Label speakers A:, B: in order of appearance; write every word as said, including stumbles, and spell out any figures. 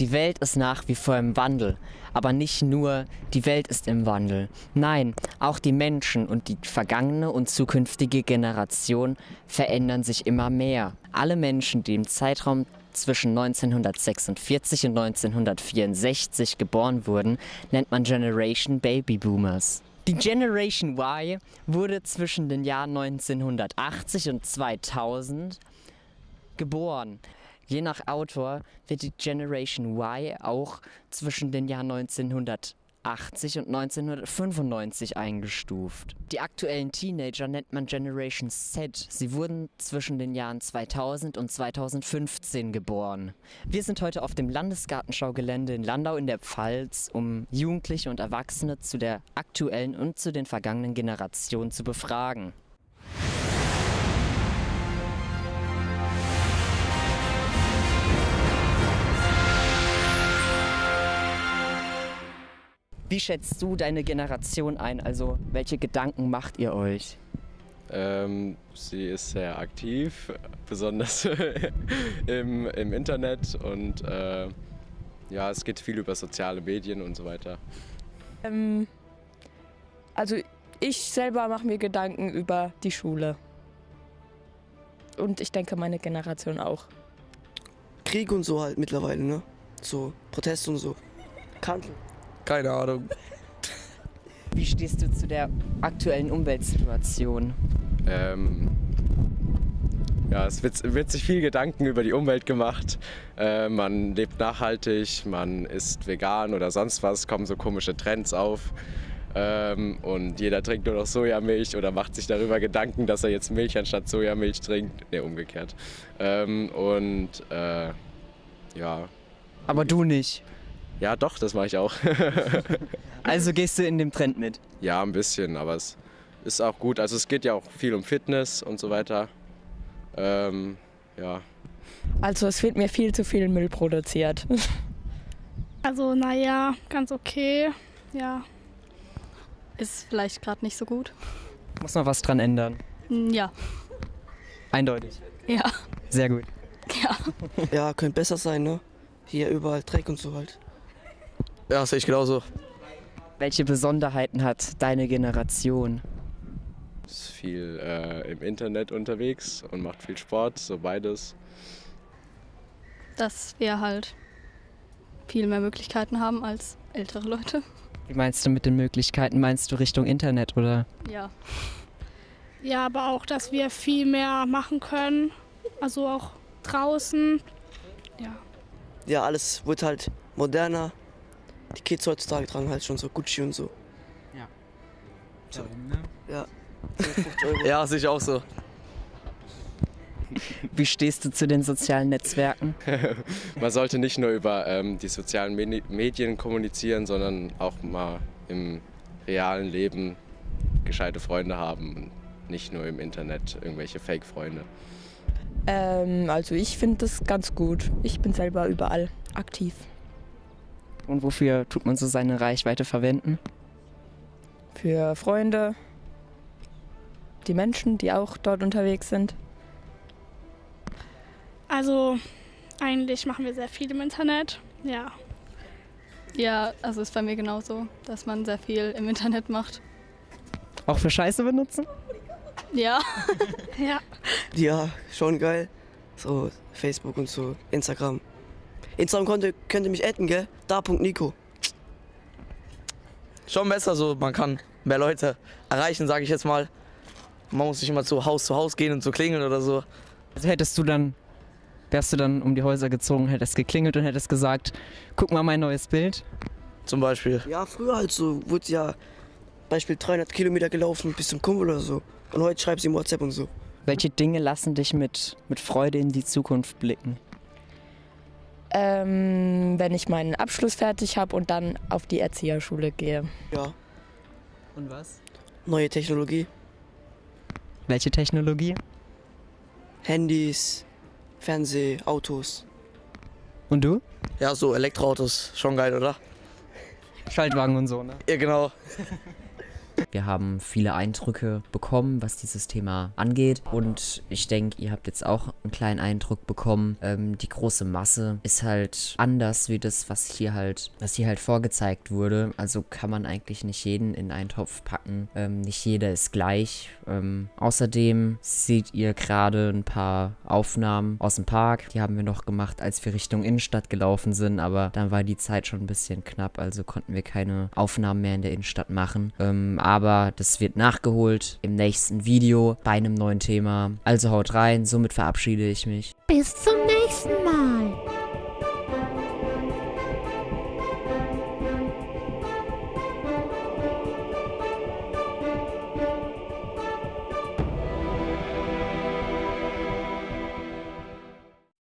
A: Die Welt ist nach wie vor im Wandel, aber nicht nur die Welt ist im Wandel. Nein, auch die Menschen und die vergangene und zukünftige Generation verändern sich immer mehr. Alle Menschen, die im Zeitraum zwischen neunzehnhundertsechsundvierzig und neunzehnhundertvierundsechzig geboren wurden, nennt man Generation Baby Boomers. Die Generation Y wurde zwischen den Jahren neunzehnhundertachtzig und zweitausend geboren. Je nach Autor wird die Generation Y auch zwischen den Jahren neunzehnhundertachtzig und neunzehnhundertfünfundneunzig eingestuft. Die aktuellen Teenager nennt man Generation Z. Sie wurden zwischen den Jahren zweitausend und zweitausendfünfzehn geboren. Wir sind heute auf dem Landesgartenschaugelände in Landau in der Pfalz, um Jugendliche und Erwachsene zu der aktuellen und zu den vergangenen Generationen zu befragen. Wie schätzt du deine Generation ein? Also welche Gedanken macht ihr euch?
B: Ähm, sie ist sehr aktiv, besonders im, im Internet und äh, ja, es geht viel über soziale Medien und so weiter.
C: Ähm, also ich selber mache mir Gedanken über die Schule. Und ich denke, meine Generation auch.
D: Krieg und so halt mittlerweile, ne? So Proteste und so. Kantl.
E: Keine Ahnung.
A: Wie stehst du zu der aktuellen Umweltsituation?
B: Ähm, ja, es wird, wird sich viel Gedanken über die Umwelt gemacht. Äh, man lebt nachhaltig, man isst vegan oder sonst was, kommen so komische Trends auf. Ähm, und jeder trinkt nur noch Sojamilch oder macht sich darüber Gedanken, dass er jetzt Milch anstatt Sojamilch trinkt. Ne, umgekehrt. Ähm, und äh, ja.
A: Aber du nicht?
B: Ja, doch, das mache ich auch.
A: Also gehst du in dem Trend mit?
B: Ja, ein bisschen, aber es ist auch gut. Also es geht ja auch viel um Fitness und so weiter. Ähm, ja.
C: Also es wird mir viel zu viel Müll produziert.
F: Also naja, ganz okay, ja.
G: Ist vielleicht gerade nicht so gut.
A: Muss noch was dran ändern?
G: Ja.
A: Eindeutig?
G: Ja.
A: Sehr gut.
G: Ja.
D: Ja, könnte besser sein, ne? Hier überall Dreck und so halt.
E: Ja, sehe ich genauso.
A: Welche Besonderheiten hat deine Generation?
B: Ist viel äh, im Internet unterwegs und macht viel Sport, so beides.
G: Dass wir halt viel mehr Möglichkeiten haben als ältere Leute.
A: Wie meinst du mit den Möglichkeiten? Meinst du Richtung Internet oder?
G: Ja.
F: Ja, aber auch, dass wir viel mehr machen können, also auch draußen, ja.
D: Ja, alles wird halt moderner. Die Kids heutzutage tragen halt schon so Gucci und so.
H: Ja.
D: So.
H: Warum, ne?
D: Ja. fünfzig Euro.
E: Ja, sehe ich auch so.
A: Wie stehst du zu den sozialen Netzwerken?
B: Man sollte nicht nur über ähm, die sozialen Medi- Medien kommunizieren, sondern auch mal im realen Leben gescheite Freunde haben und nicht nur im Internet irgendwelche Fake-Freunde.
C: Ähm, also ich finde das ganz gut. Ich bin selber überall aktiv.
A: Und wofür tut man so seine Reichweite verwenden?
C: Für Freunde, die Menschen, die auch dort unterwegs sind.
F: Also eigentlich machen wir sehr viel im Internet, ja.
G: Ja, also ist bei mir genauso, dass man sehr viel im Internet macht.
A: Auch für Scheiße benutzen?
G: Ja.
F: Ja.
D: Ja, schon geil. So Facebook und so, Instagram. Instagram könnt, könnt ihr mich adden, gell? Da.Nico.
E: Schon besser so, man kann mehr Leute erreichen, sage ich jetzt mal. Man muss nicht immer zu Haus zu Haus gehen und zu klingeln oder so.
A: Also hättest du dann, wärst du dann um die Häuser gezogen, hättest geklingelt und hättest gesagt, guck mal mein neues Bild?
E: Zum Beispiel.
D: Ja, früher halt so, wurde ja Beispiel dreihundert Kilometer gelaufen bis zum Kumpel oder so. Und heute schreibt sie im WhatsApp und so.
A: Welche Dinge lassen dich mit, mit Freude in die Zukunft blicken?
C: Ähm, wenn ich meinen Abschluss fertig habe und dann auf die Erzieherschule gehe.
D: Ja,
H: Und was?
D: neue Technologie.
A: Welche Technologie?
D: Handys, Fernseh, Autos.
A: Und du?
E: Ja, so Elektroautos, schon geil, oder?
A: Schaltwagen und so, ne?
E: Ja, genau.
A: Wir haben viele Eindrücke bekommen, was dieses Thema angeht. Und ich denke, ihr habt jetzt auch einen kleinen Eindruck bekommen. Ähm, die große Masse ist halt anders wie das, was hier halt, was hier halt vorgezeigt wurde. Also kann man eigentlich nicht jeden in einen Topf packen. Ähm, nicht jeder ist gleich. Ähm, außerdem seht ihr gerade ein paar Aufnahmen aus dem Park. Die haben wir noch gemacht, als wir Richtung Innenstadt gelaufen sind. Aber dann war die Zeit schon ein bisschen knapp. Also konnten wir keine Aufnahmen mehr in der Innenstadt machen. Ähm, aber das wird nachgeholt im nächsten Video bei einem neuen Thema. Also haut rein, somit verabschiede ich mich.
H: Bis zum nächsten Mal.